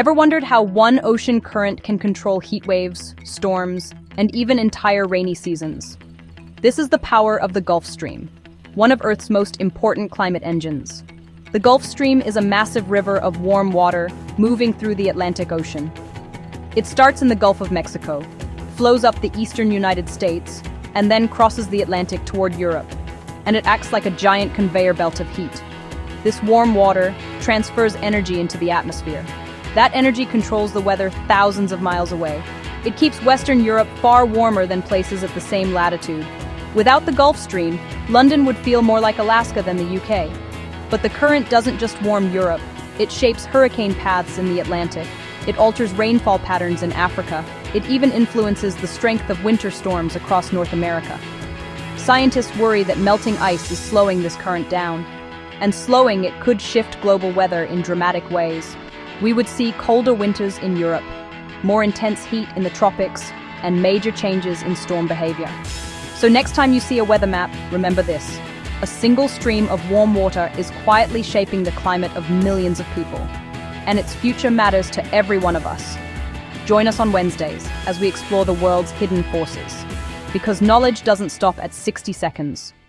Ever wondered how one ocean current can control heat waves, storms, and even entire rainy seasons? This is the power of the Gulf Stream, one of Earth's most important climate engines. The Gulf Stream is a massive river of warm water moving through the Atlantic Ocean. It starts in the Gulf of Mexico, flows up the eastern United States, and then crosses the Atlantic toward Europe, and it acts like a giant conveyor belt of heat. This warm water transfers energy into the atmosphere. That energy controls the weather thousands of miles away. It keeps Western Europe far warmer than places at the same latitude. Without the Gulf Stream, London would feel more like Alaska than the UK. But the current doesn't just warm Europe, it shapes hurricane paths in the Atlantic. It alters rainfall patterns in Africa. It even influences the strength of winter storms across North America. Scientists worry that melting ice is slowing this current down. And slowing it could shift global weather in dramatic ways. We would see colder winters in Europe, more intense heat in the tropics, and major changes in storm behavior. So next time you see a weather map, remember this. A single stream of warm water is quietly shaping the climate of millions of people. And its future matters to every one of us. Join us on Wednesdays as we explore the world's hidden forces. Because knowledge doesn't stop at 60 seconds.